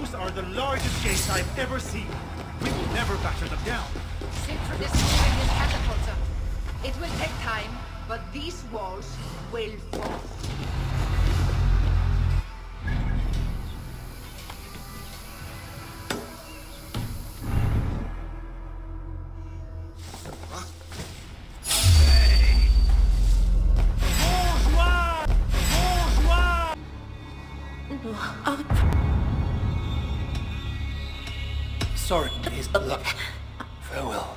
Those are the largest gates I've ever seen. We will never batter them down. Siegfried is moving his catapults up. It will take time, but these walls will fall. Sorry, his luck. Farewell.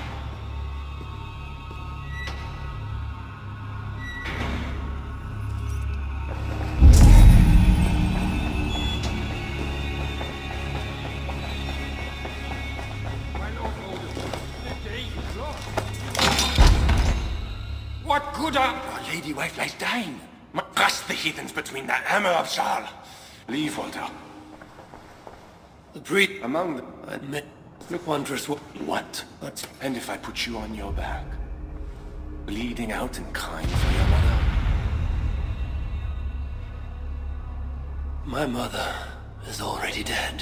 What good are... Our lady wife lies dying. Thrust the heathens between that hammer of Charles. Leave, Walter. The breed among them, I admit, look wondrous. What? And if I put you on your back, bleeding out and crying for your mother? My mother is already dead.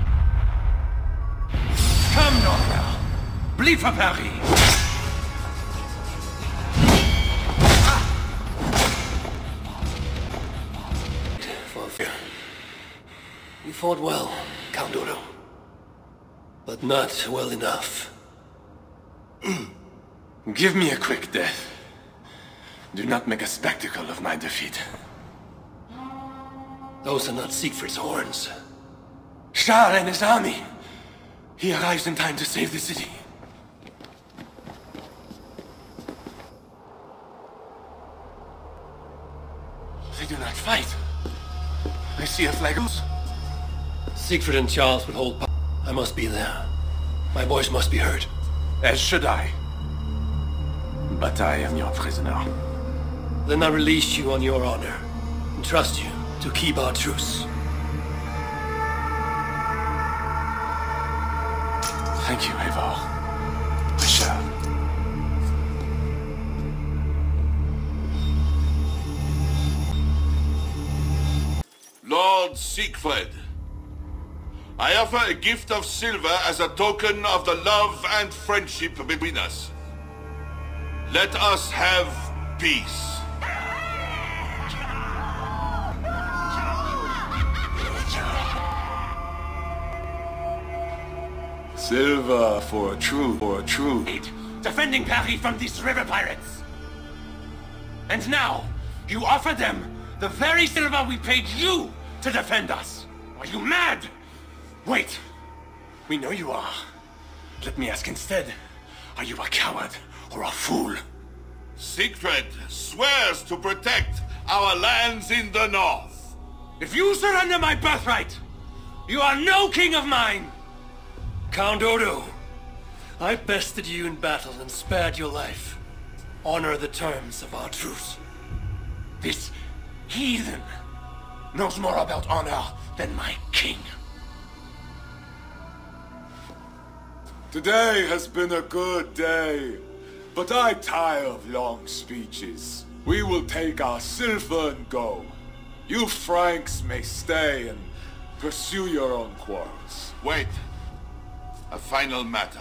Come, Nora! Bleed for Paris! You fought well, Count Odo. But not well enough. Give me a quick death. Do not make a spectacle of my defeat. Those are not Siegfried's horns. Charles and his army! He arrives in time to save the city. They do not fight. I see a flag. Siegfried and Charles would hold power. I must be there. My voice must be heard. As should I. But I am your prisoner. Then I release you on your honor, and trust you to keep our truce. Thank you, Eivor. I shall. Lord Siegfried, I offer a gift of silver as a token of the love and friendship between us. Let us have peace. Silver for a true. Defending Paris from these river pirates. And now, you offer them the very silver we paid you to defend us. Are you mad? Wait! We know you are. Let me ask instead, are you a coward or a fool? Siegfried swears to protect our lands in the north. If you surrender my birthright, you are no king of mine! Count Odo, I bested you in battle and spared your life. Honor the terms of our truce. This heathen knows more about honor than my king. Today has been a good day, but I tire of long speeches. We will take our silver and go. You Franks may stay and pursue your own quarrels. Wait. A final matter.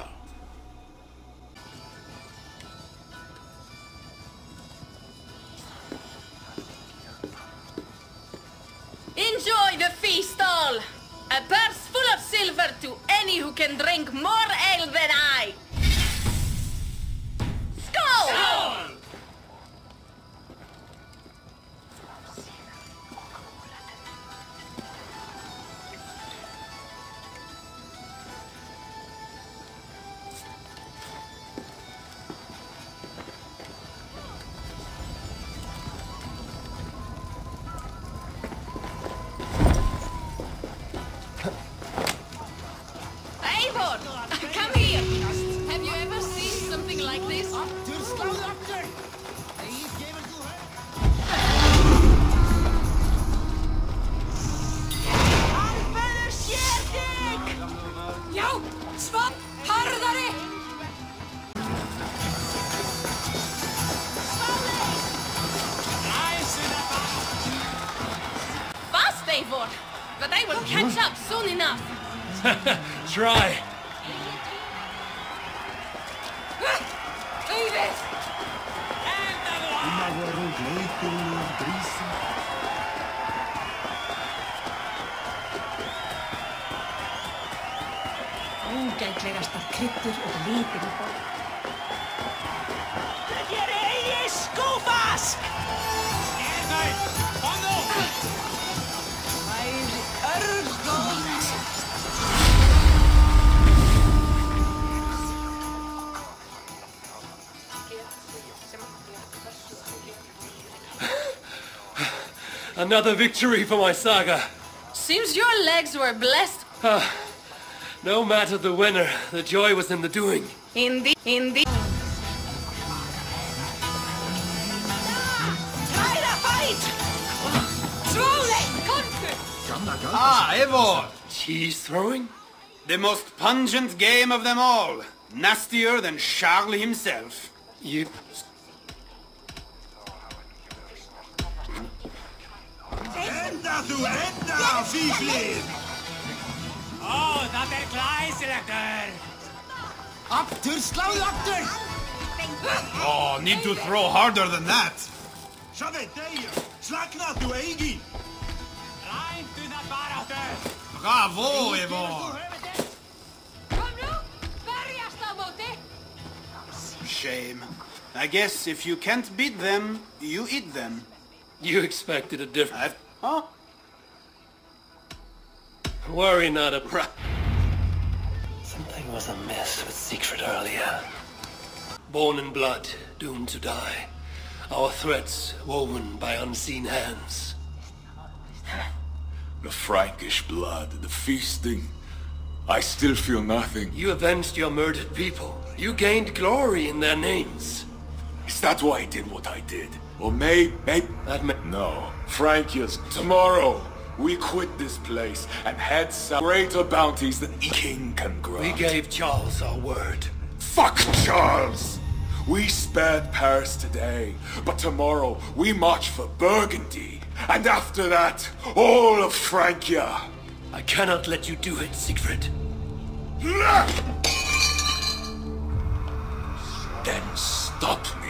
Enjoy the feast all! A purse full of silver to any who can drink more ale than I! Skål! Skål! Eivor, come here! but I will catch up soon enough. Try. Ógætlegasta kryddur og litir í borð. Þér eigi skúfask! Væri örgóð! Another victory for my saga. Seems your legs were blessed. No matter the winner, the joy was in the doing. Indeed. Try to fight! Eivor! Cheese throwing? The most pungent game of them all. Nastier than Charles himself. You... Enda þú enda, fíflið! Ó, það glæsilegt! Aftur, sláðu aftur! Oh, need to throw harder than that. Sjáðu þegja, slakna þú eigi! Ræntu það bara aftur! Bravo, Eivor! Kom nú, berjast á móti! Shame. I guess if you can't beat them, you eat them. You expected a different... Huh? Worry not, Something was amiss with Siegfried earlier. Born in blood, doomed to die. Our threats woven by unseen hands. The Frankish blood, the feasting. I still feel nothing. You avenged your murdered people. You gained glory in their names. Is that why I did what I did? Or maybe... No. Frankia's tomorrow. We quit this place and head south. Greater bounties than a king can grant. We gave Charles our word. Fuck Charles! We spared Paris today, but tomorrow we march for Burgundy. And after that, all of Francia. I cannot let you do it, Siegfried. Then stop me.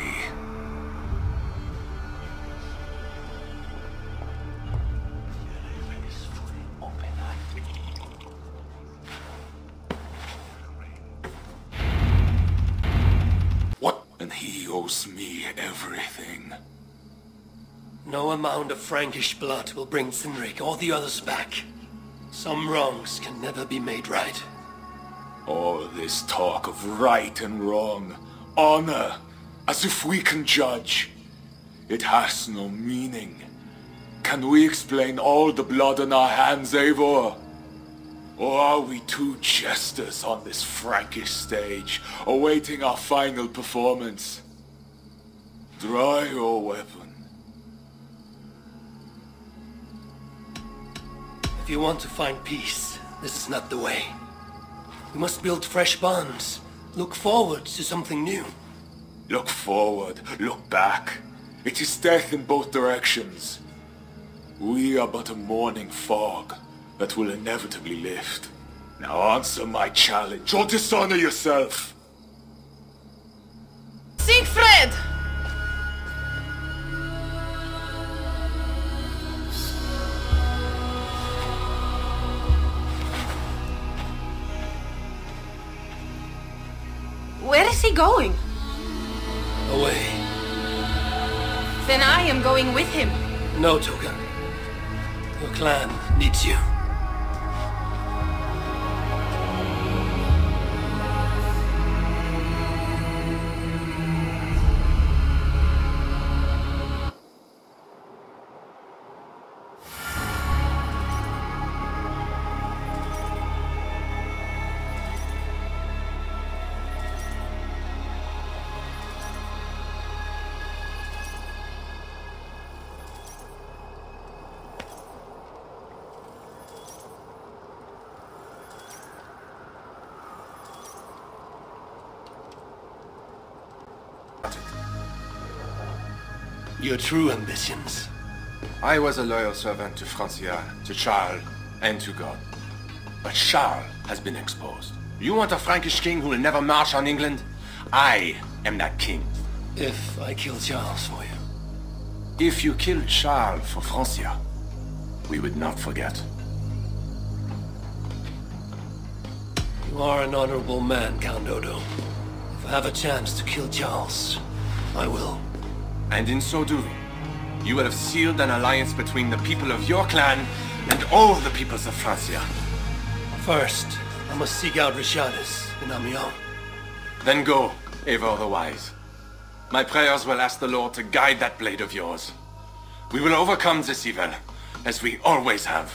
What? And he owes me everything. No amount of Frankish blood will bring Cynric or the others back. Some wrongs can never be made right. All this talk of right and wrong, honor, as if we can judge. It has no meaning. Can we explain all the blood on our hands, Eivor? Or are we two jesters on this Frankish stage, awaiting our final performance? Draw your weapon. If you want to find peace, this is not the way. We must build fresh bonds. Look forward to something new. Look forward, look back. It is death in both directions. We are but a morning fog that will inevitably lift. Now answer my challenge or dishonor yourself. Siegfried! Where is he going? Away. Then I am going with him. No, Toga. Your clan needs you. Your true ambitions. I was a loyal servant to Francia, to Charles, and to God. But Charles has been exposed. You want a Frankish king who will never march on England? I am that king. If I kill Charles for you. If you killed Charles for Francia, we would not forget. You are an honorable man, Count Odo. If I have a chance to kill Charles, I will. And in so doing, you will have sealed an alliance between the people of your clan and all the peoples of Francia. First, I must seek out Richardis in Amiens. Then go, Eivor the Wise. My prayers will ask the Lord to guide that blade of yours. We will overcome this evil, as we always have.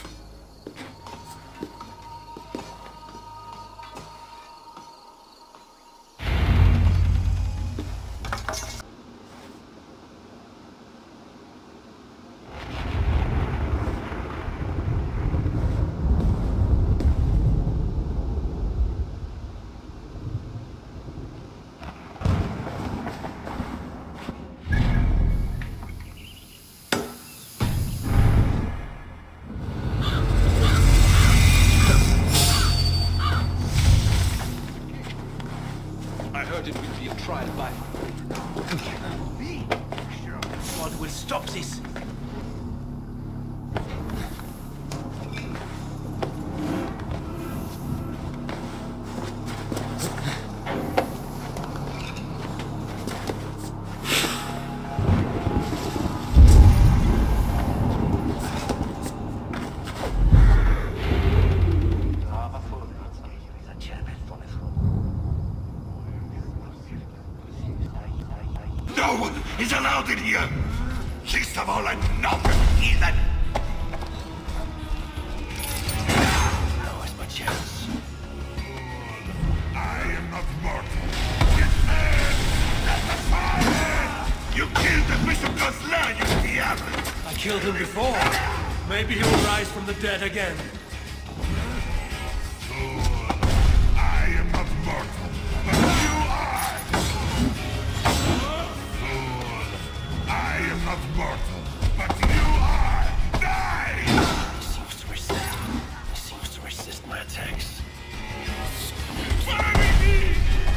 What will stop this? No one is allowed in here! Least of all, I'm not a heathen! Now is my chance. I am not mortal. Get mad! Let the fire! You killed the Bishop Gosselin, you diable! I killed him before. Maybe he will rise from the dead again. Fool! I am not mortal, but you are! I am not mortal, but you are! Die! He seems to resist. He seems to resist my attacks. Bury me!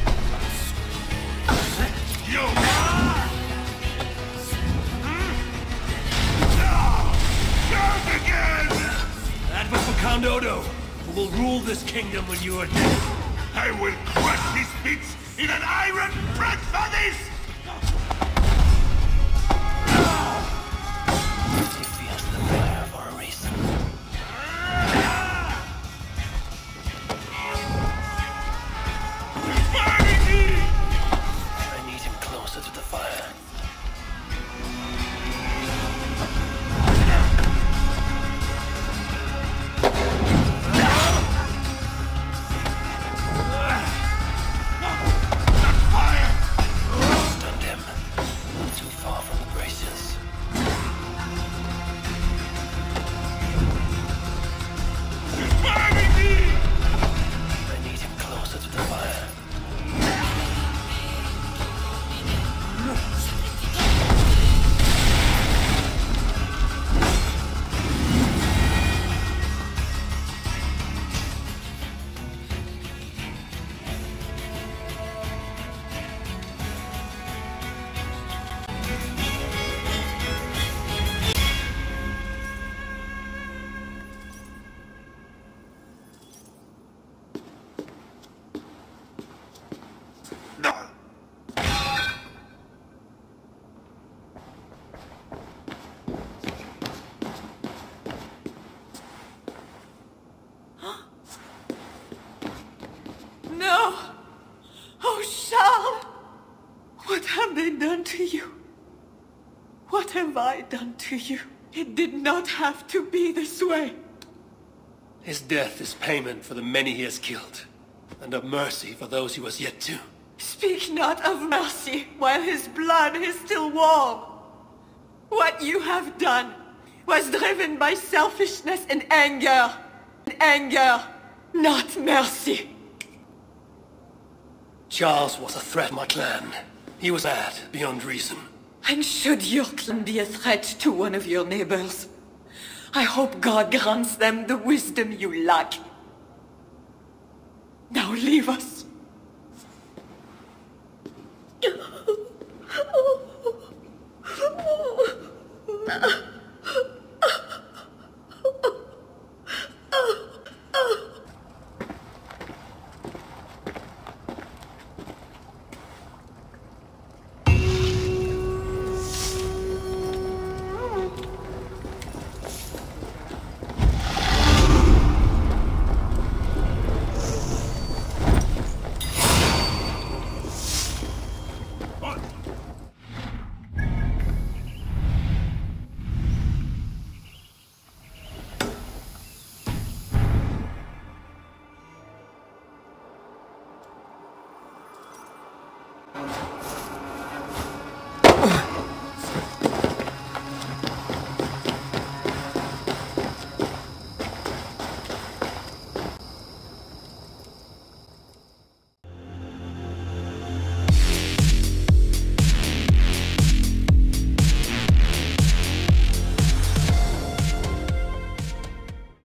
You are! No! Shout again! That was for Count Odo, who will rule this kingdom when you are dead. I will crush his feet in an iron bread for this! He feels the fire for a reason. Bury me! I need him closer to the fire. Stunned him. Not too far from the braces. Bury me! I need him closer to the fire. No! Oh, Charles! What have they done to you? What have I done to you? It did not have to be this way. His death is payment for the many he has killed, and of mercy for those he was yet to. Speak not of mercy while his blood is still warm. What you have done was driven by selfishness and anger. Anger, not mercy. Charles was a threat to my clan. He was mad beyond reason. And should your clan be a threat to one of your neighbors, I hope God grants them the wisdom you lack. Now leave us.